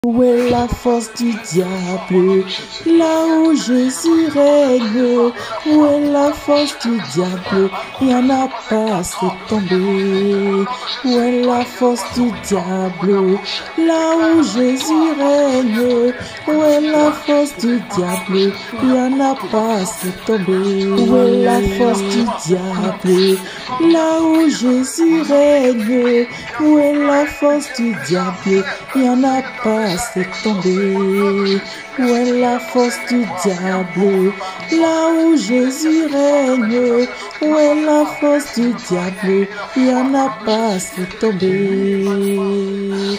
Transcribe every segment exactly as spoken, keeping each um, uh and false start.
Où est la force du diable? Là où Jésus règne. Où est la force du diable? Il n'y en a pas, c'est tombé. Où est la force du diable? Là où Jésus règne. Où est la force du diable? Il n'y en a pas, c'est tombé. Où est la force du diable? Là où Jésus règne. Où est la force du diable? Il n'y en a pas, c'est tombé. Où est la force du diable? Là où Jésus règne. Où est la force du diable? Il n'y en a pas, c'est tombé.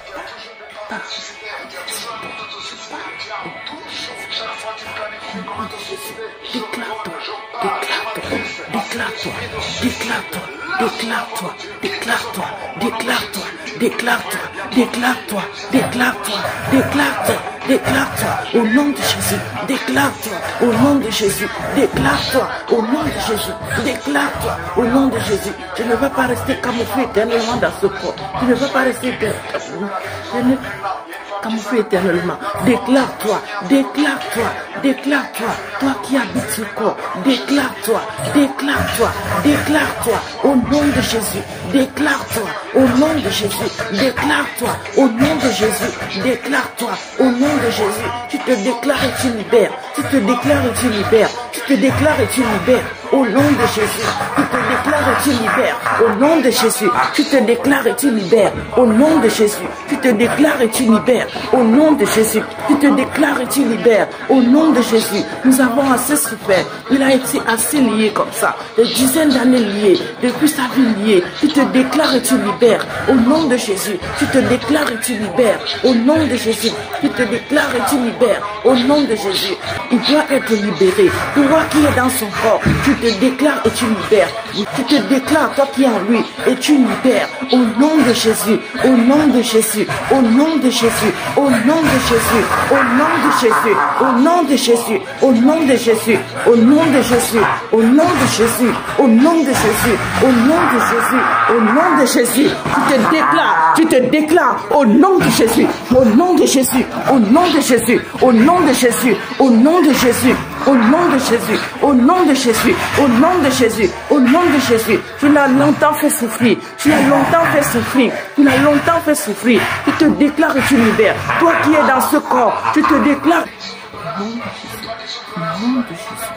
Déclare-toi, déclare-toi, déclare-toi, déclare-toi, déclare-toi, déclare-toi, déclare-toi, déclare-toi, déclare-toi, déclare-toi, au nom de Jésus, déclare-toi, au nom de Jésus, déclare-toi, au nom de Jésus, déclare-toi, au nom de Jésus. Je ne veux pas rester camouflé éternellement dans ce corps. Je ne veux pas rester éternellement camouflé éternellement. Déclare-toi, déclare-toi, déclare-toi, toi qui habites ce corps, déclare-toi, déclare-toi, déclare-toi, au nom de Jésus, déclare-toi, au nom de Jésus, déclare-toi, au nom de Jésus, déclare-toi, au nom de Jésus, tu te déclares et tu libères, tu te déclares et tu libères, tu te déclares et tu libères, au nom de Jésus, tu te déclares et tu libères, au nom de Jésus, tu te déclares et tu libères, au nom de Jésus, tu te déclares et tu libères, au nom de Jésus, tu te déclares et tu libères, au nom de Jésus. Nous avons assez souffert, il a été assez lié comme ça, des dizaines d'années liées, depuis sa vie liée, tu te déclares et tu libères, au nom de Jésus, tu te déclares et tu libères, au nom de Jésus, tu te déclares et tu libères, au nom de Jésus, il doit être libéré, toi qui es dans son corps, tu te déclares et tu libères, tu te déclares toi qui es en lui et tu libères, au nom de Jésus, au nom de Jésus, au nom de Jésus, au nom de Jésus, au nom de Jésus, au nom de Jésus, au nom de Jésus, au nom de Jésus, au nom de Jésus, au nom de Jésus, au nom de Jésus, au nom de Jésus, tu te déclares, tu te déclares au nom de Jésus, au nom de Jésus, au nom de Jésus, au nom de Jésus, au nom de Jésus, au nom de Jésus, au nom de Jésus, au nom de Jésus, au nom de Jésus. Tu l'as longtemps fait souffrir, tu l'as longtemps fait souffrir, tu l'as longtemps fait souffrir. Tu te déclares et tu libères. Toi qui es dans ce corps, tu te déclares. Au nom de Jésus, au nom de Jésus,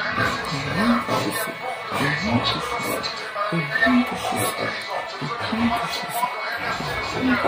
au nom de Jésus, au nom de Jésus, au nom de Jésus, au nom de Jésus, au nom de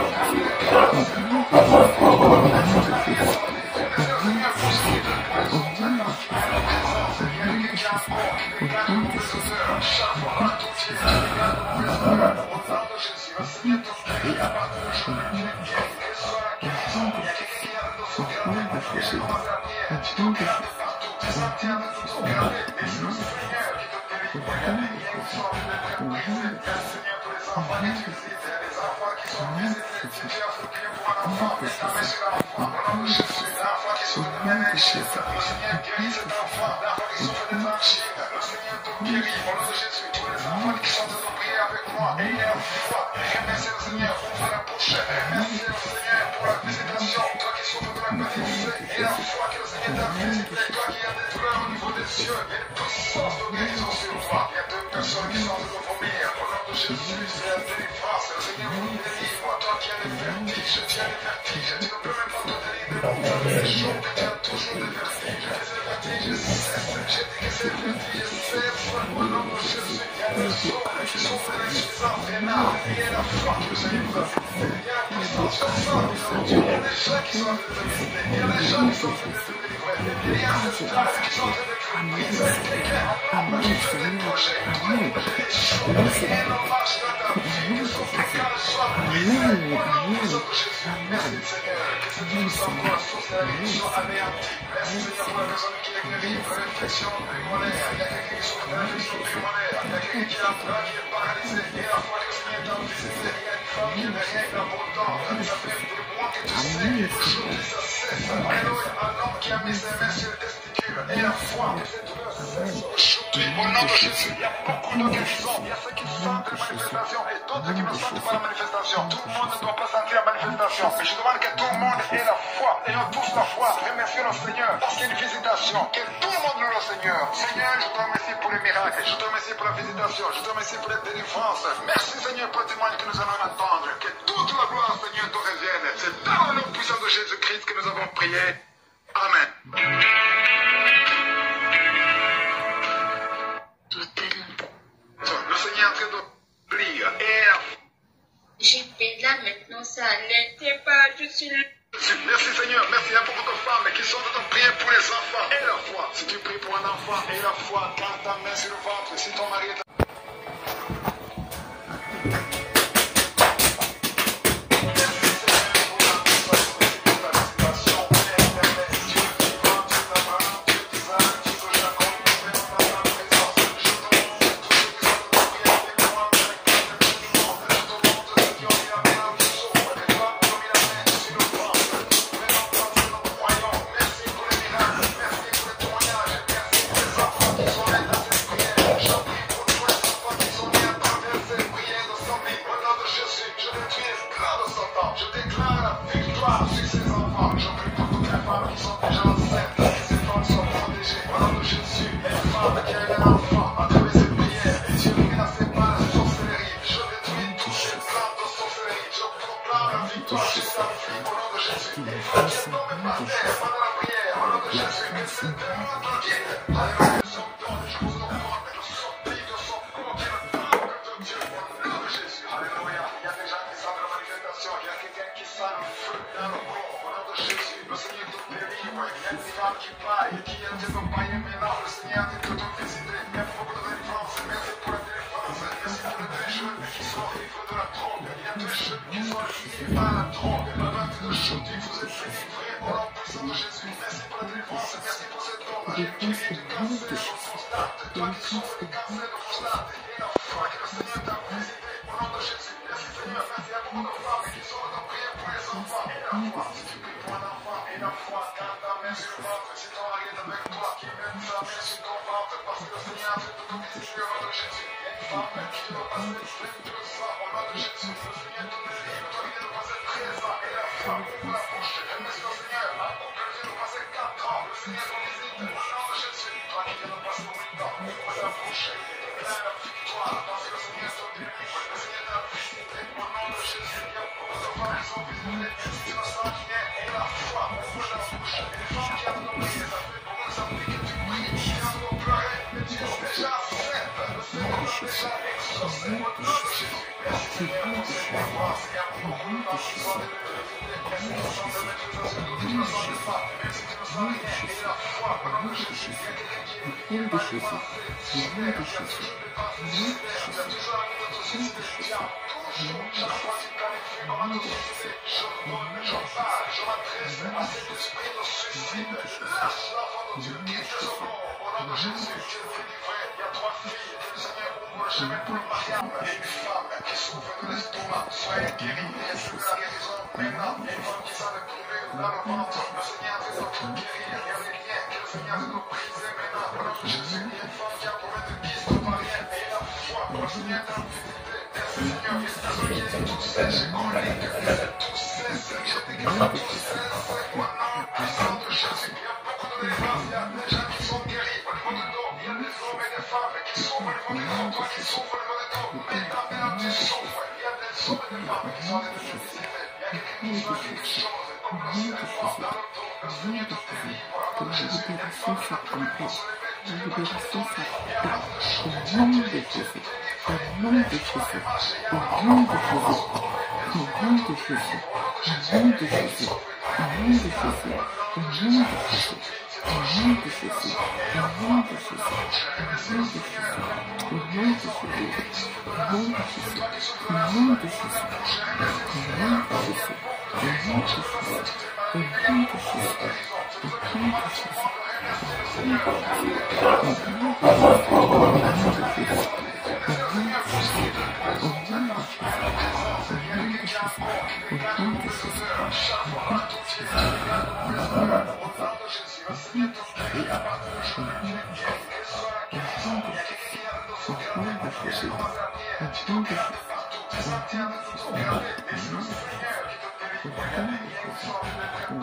Jésus, au nom de Jésus, au nom de Jésus, au nom de Jésus. d'autres qui ne sentent pas la manifestation. Tout le monde ne doit pas sentir la manifestation. Mais je demande que tout le monde ait la foi. Ayons tous la foi. Remercions le Seigneur parce qu'il y a une visitation. Que tout le monde loue le Seigneur. Seigneur, je te remercie pour les miracles. Je te remercie pour la visitation. Je te remercie pour la délivrance. Merci Seigneur pour le témoignage que nous allons entendre. Que toute la gloire, Seigneur, te revienne. C'est dans le nom puissant de Jésus-Christ que nous avons prié. Amen. Le Seigneur est en train de lire. Et j'étais là, maintenant ça n'était pas, je suis là. Merci Seigneur, merci à beaucoup de femmes qui sont en train de prier pour les enfants et la foi. Si tu pries pour un enfant et la foi, garde ta main sur le ventre. Si ton mari est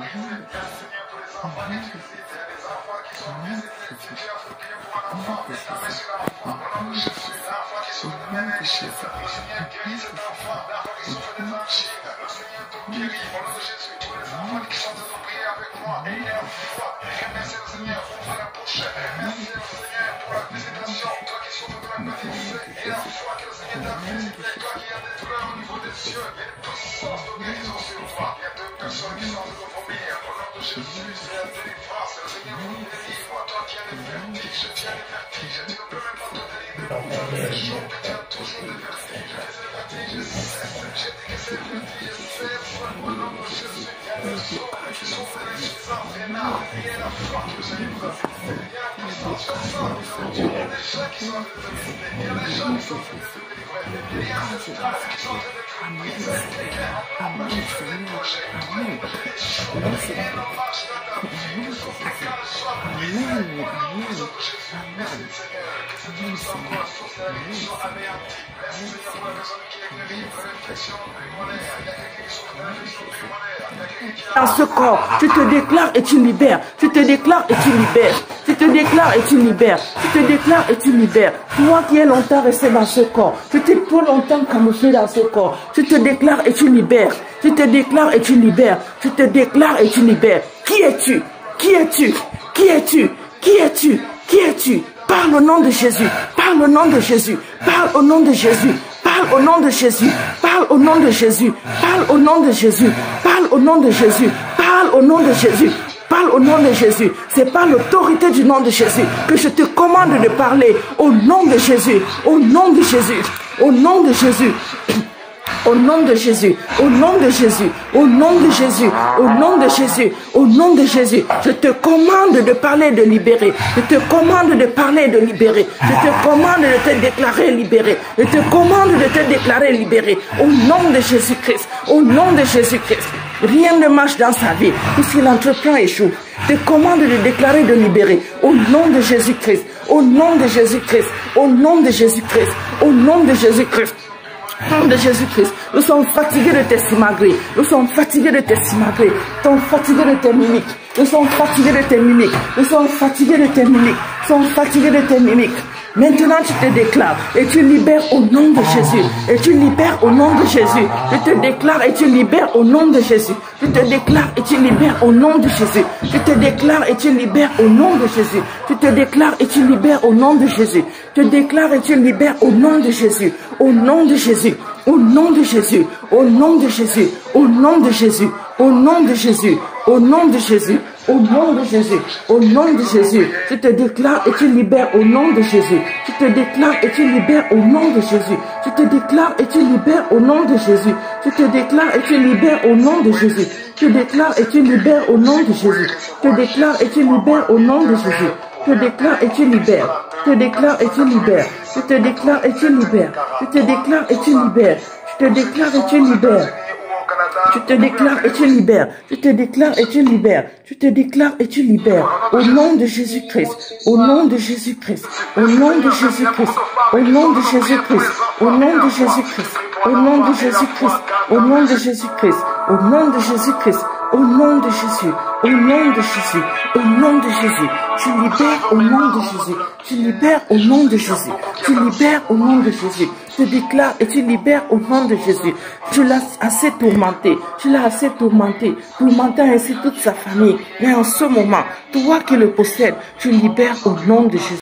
Seigneur, pour les enfants qui visitent, les enfants qui sont visités, tu as fait prier pour un enfant, mets ta main sur l'enfant, au nom de Jésus, l'enfant qui souffre de méningite, le Seigneur guérit cet enfant, l'enfant qui souffre des angines, le Seigneur te guérit, au nom de Jésus, tous les enfants qui sont en train de prier avec moi, ayez la foi, remerciez le Seigneur, ouvrez la bouche, remerciez le Seigneur pour la visitation, toi qui souffres de la petite fée, et la foi que le Seigneur t'a visité, toi qui as des douleurs au niveau des yeux, et une puissance de guérison sur toi, il y a deux personnes qui sont en train de vomir, au nom de Jésus, c'est la délivrance, le Seigneur vous délivre, toi qui as des vertiges, tu as des vertiges, tu ne peux même pas te délivrer, c'est chaud, mais tu as toujours des vertiges, et ces vertiges cessent, j'ai dit que ces vertiges cessent, au nom de Jésus, il y a des hommes qui souffrent de l'insuffisance rénale, il y a la foi que le Seigneur vous a fait, il y a la puissance de sang, il y a des gens qui sont en train de visiter, il y a des gens qui sont en train de se délivrer, il y a ces stars qui sont en train de briser, quelqu'un en bas qui fait des projets, toi et moi, j'ai des choses, rien ne marche dans ta vie, que son pécal soit brisé, au nom de Jésus, merci Seigneur, que cette puissance encore source de la guérison anéantie, merci Seigneur pour la personne qui est guérie de l'infection pulmonaire, il y a quelqu'un qui souffre de l'infection pulmonaire, il y a quelqu'un qui a... Dans ce corps, tu te déclares et tu libères. Tu te déclares et tu libères. Tu te déclares et tu libères. Tu te déclares et tu libères. Toi qui es longtemps resté dans ce corps, tu t'es trop longtemps camouflé dans ce corps. Tu te déclares et tu libères. Tu te déclares et tu libères. Tu te déclares et tu libères. Qui es-tu? Qui es-tu? Qui es-tu? Qui es-tu? Qui es-tu? Parle au nom de Jésus. Parle au nom de Jésus. Parle au nom de Jésus. Parle au nom de Jésus. Parle au nom de Jésus. Parle au nom de Jésus. Parle au nom de Jésus. Parle au nom de Jésus. Parle au nom de Jésus. C'est par l'autorité du nom de Jésus que je te commande de parler. Au nom de Jésus. Au nom de Jésus. Au nom de Jésus. Au nom de Jésus, au nom de Jésus, au nom de Jésus, au nom de Jésus, au nom de Jésus, je te commande de parler, de libérer. Je te commande de parler, de libérer. Je te commande de te déclarer libéré. Je te commande de te déclarer libéré. Au nom de Jésus-Christ, au nom de Jésus-Christ. Rien ne marche dans sa vie. Puisqu'il entreprend échoue. Je te commande de déclarer, de libérer. Au nom de Jésus-Christ, au nom de Jésus-Christ, au nom de Jésus-Christ, au nom de Jésus-Christ. Au nom de Jésus-Christ, nous sommes fatigués de tes simagrées. Nous sommes fatigués de tes simagrées. Nous sommes fatigués de tes mimiques. Nous sommes fatigués de tes mimiques. Nous sommes fatigués de tes mimiques. Nous sommes fatigués de tes mimiques. Maintenant, tu te déclares et tu libères au nom de Jésus. Et tu libères au nom de Jésus. Je te déclare et tu libères au nom de Jésus. Je te déclare et tu libères au nom de Jésus. Je te déclare et tu libères au nom de Jésus. Je te déclare et tu libères au nom de Jésus. Je te déclare et tu libères au nom de Jésus. Au nom de Jésus. Au nom de Jésus. Au nom de Jésus. Au nom de Jésus. Au nom de Jésus. Au nom de Jésus. Au nom de Jésus, au nom de Jésus, je te déclare et tu libères au nom de Jésus. Je te déclare et tu libères au nom de Jésus. Je te déclare et tu libères au nom de Jésus. Je te déclare et tu libères au nom de Jésus. Je te déclare et tu libères au nom de Jésus. Je te déclare et tu libères au nom de Jésus. Je te déclare et tu libères. Je te déclare et tu libères. Je te déclare et tu libères. Je te déclare et tu libères. Je te déclare et tu libères. Je te déclare et tu libères. Je te déclare et tu libères. Je te déclare et tu libères. Au nom de Jésus-Christ. Au nom de Jésus-Christ. Au nom de Jésus-Christ. Au nom de Jésus-Christ. Au nom de Jésus-Christ. Au nom de Jésus-Christ. Au nom de Jésus-Christ. Au nom de Jésus-Christ. Au nom de Jésus. Au nom de Jésus. Au nom de Jésus. Tu libères au nom de Jésus. Tu libères au nom de Jésus. Tu libères au nom de Jésus. Je te déclare et tu libères au nom de Jésus. Tu l'as assez tourmenté. Tu l'as assez tourmenté. Tourmentant ainsi toute sa famille. Mais en ce moment, toi qui le possèdes, tu libères au nom de Jésus.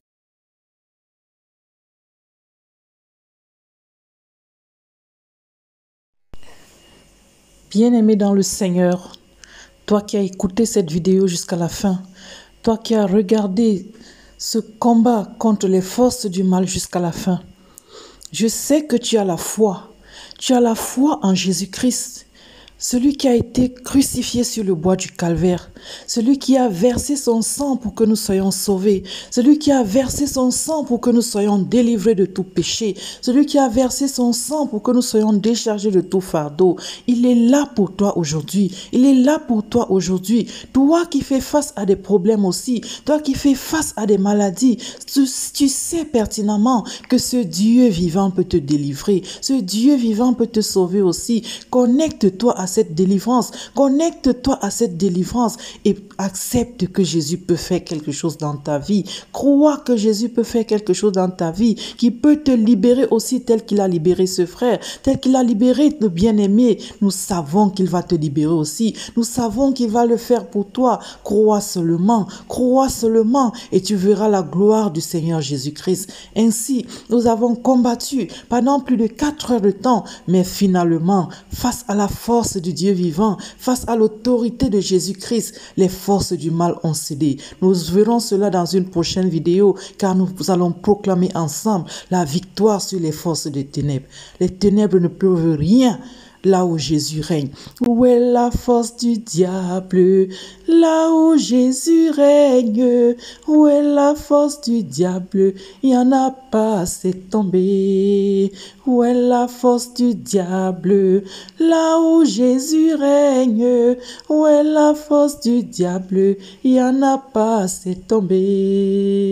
Bien-aimé dans le Seigneur, toi qui as écouté cette vidéo jusqu'à la fin, toi qui as regardé ce combat contre les forces du mal jusqu'à la fin, je sais que tu as la foi. Tu as la foi en Jésus-Christ, celui qui a été crucifié sur le bois du calvaire, celui qui a versé son sang pour que nous soyons sauvés, celui qui a versé son sang pour que nous soyons délivrés de tout péché, celui qui a versé son sang pour que nous soyons déchargés de tout fardeau. Il est là pour toi aujourd'hui. Il est là pour toi aujourd'hui. Toi qui fais face à des problèmes aussi, toi qui fais face à des maladies, tu, tu sais pertinemment que ce Dieu vivant peut te délivrer, ce Dieu vivant peut te sauver aussi. Connecte-toi à cette délivrance. Connecte-toi à cette délivrance et accepte que Jésus peut faire quelque chose dans ta vie. Crois que Jésus peut faire quelque chose dans ta vie, qui peut te libérer aussi tel qu'il a libéré ce frère, tel qu'il a libéré le bien-aimé. Nous savons qu'il va te libérer aussi. Nous savons qu'il va le faire pour toi. Crois seulement, crois seulement et tu verras la gloire du Seigneur Jésus-Christ. Ainsi, nous avons combattu pendant plus de quatre heures de temps, mais finalement, face à la force du Dieu vivant, face à l'autorité de Jésus-Christ, les forces du mal ont cédé. Nous verrons cela dans une prochaine vidéo, car nous allons proclamer ensemble la victoire sur les forces des ténèbres. Les ténèbres ne peuvent rien là où Jésus règne. Où est la force du diable? Là où Jésus règne. Où est la force du diable? Il n'y en a pas, c'est tombé. Où est la force du diable? Là où Jésus règne. Où est la force du diable? Il n'y en a pas, c'est tombé.